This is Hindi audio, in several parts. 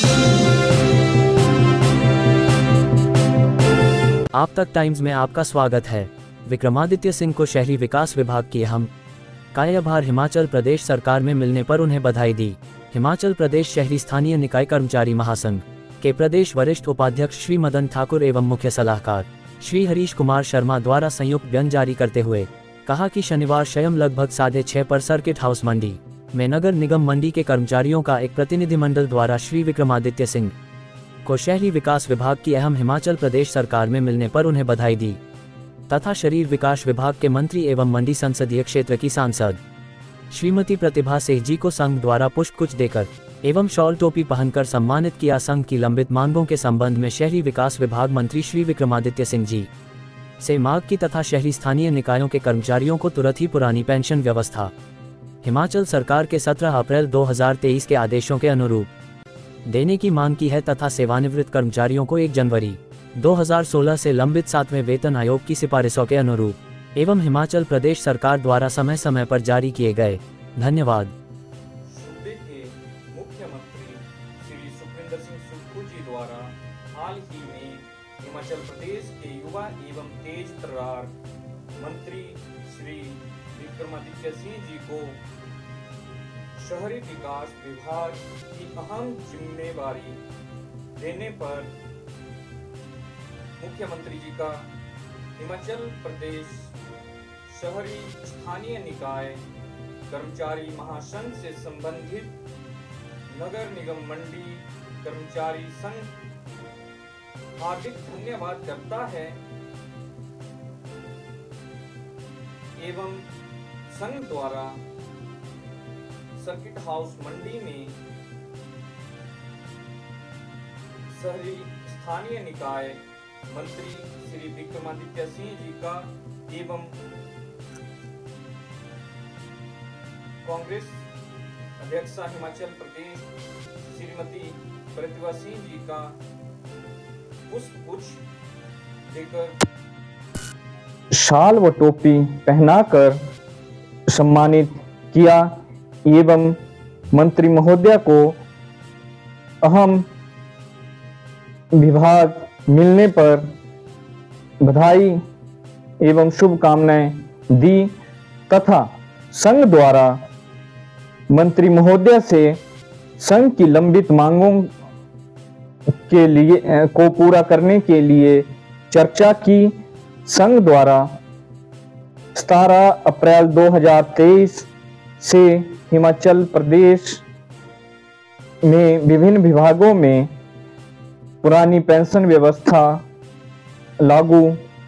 आप तक टाइम्स में आपका स्वागत है। विक्रमादित्य सिंह को शहरी विकास विभाग की अहम कार्यभार हिमाचल प्रदेश सरकार में मिलने पर उन्हें बधाई दी। हिमाचल प्रदेश शहरी स्थानीय निकाय कर्मचारी महासंघ के प्रदेश वरिष्ठ उपाध्यक्ष श्री मदन ठाकुर एवं मुख्य सलाहकार श्री हरीश कुमार शर्मा द्वारा संयुक्त बयान जारी करते हुए कहा कि शनिवार शाम लगभग 6:30 पर सर्किट हाउस मंडी में नगर निगम मंडी के कर्मचारियों का एक प्रतिनिधिमंडल द्वारा श्री विक्रमादित्य सिंह को शहरी विकास विभाग की अहम हिमाचल प्रदेश सरकार में मिलने पर उन्हें बधाई दी तथा शहरी विकास विभाग के मंत्री एवं मंडी संसदीय क्षेत्र की सांसद श्रीमती प्रतिभा सिंह जी को संघ द्वारा पुष्पगुच्छ देकर एवं शॉल टोपी पहनकर सम्मानित किया। संघ की लंबित मांगों के संबंध में शहरी विकास विभाग मंत्री श्री विक्रमादित्य सिंह जी से मांग की तथा शहरी स्थानीय निकायों के कर्मचारियों को तुरंत ही पुरानी पेंशन व्यवस्था हिमाचल सरकार के 17 अप्रैल 2023 के आदेशों के अनुरूप देने की मांग की है तथा सेवानिवृत्त कर्मचारियों को 1 जनवरी 2016 से लंबित 7वें वेतन आयोग की सिफारिशों के अनुरूप एवं हिमाचल प्रदेश सरकार द्वारा समय समय पर जारी किए गए। धन्यवाद। सूबे के मुख्यमंत्री श्री सुखविंदर सिंह सुक्खू जी द्वारा हाल ही में हिमाचल प्रदेश के युवा एवं तेज तर्रार मंत्री श्री विक्रमादित्य सिंह जी को शहरी विकास विभाग की अहम जिम्मेवारी देने पर मुख्यमंत्री जी का हिमाचल प्रदेश शहरी स्थानीय निकाय कर्मचारी महासंघ से संबंधित नगर निगम मंडी कर्मचारी संघ हार्दिक धन्यवाद करता है एवं संघ द्वारा सर्किट हाउस मंडी में शहरी स्थानीय निकाय मंत्री श्री विक्रमादित्य सिंह जी का एवं कांग्रेस अध्यक्षा हिमाचल प्रदेश श्रीमती प्रतिभा सिंह जी का पुष्पगुच्छ देकर शाल व टोपी पहनाकर सम्मानित किया एवं मंत्री महोदया को अहम विभाग मिलने पर बधाई एवं शुभकामनाएं दी तथा संघ द्वारा मंत्री महोदया से संघ की लंबित मांगों के लिए को पूरा करने के लिए चर्चा की। संघ द्वारा 17 अप्रैल 2023 से हिमाचल प्रदेश में विभिन्न विभागों में पुरानी पेंशन व्यवस्था लागू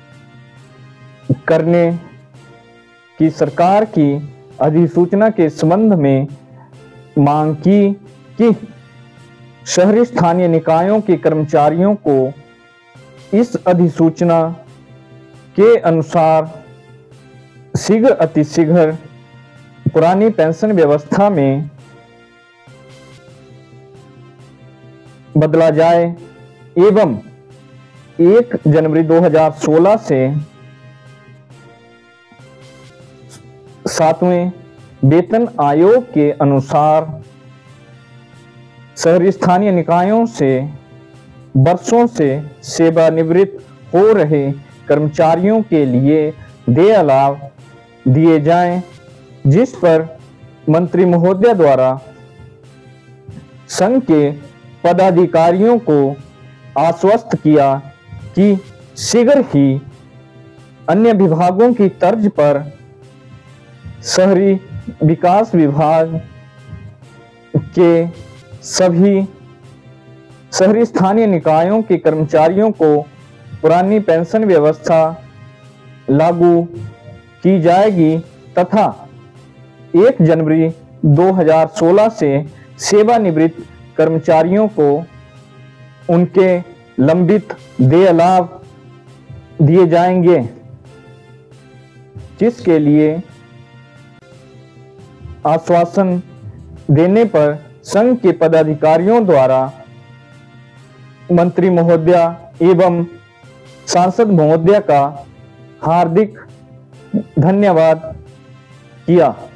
करने की सरकार की अधिसूचना के संबंध में मांग की कि शहरी स्थानीय निकायों के कर्मचारियों को इस अधिसूचना के अनुसार शीघ्र अतिशीघ्र पुरानी पेंशन व्यवस्था में बदला जाए एवं 1 जनवरी 2016 से 7वें वेतन आयोग के अनुसार शहरी स्थानीय निकायों से वर्षों से सेवानिवृत्त हो रहे कर्मचारियों के लिए देय लाभ दिए जाएं, जिस पर मंत्री महोदया द्वारा संघ के पदाधिकारियों को आश्वस्त किया कि शीघ्र ही अन्य विभागों की तर्ज पर शहरी विकास विभाग के सभी शहरी स्थानीय निकायों के कर्मचारियों को पुरानी पेंशन व्यवस्था लागू की जाएगी तथा 1 जनवरी 2016 से सेवानिवृत्त कर्मचारियों को उनके लंबित देय लाभ दिए जाएंगे, जिसके लिए आश्वासन देने पर संघ के पदाधिकारियों द्वारा मंत्री महोदया एवं सांसद महोदया का हार्दिक धन्यवाद किया।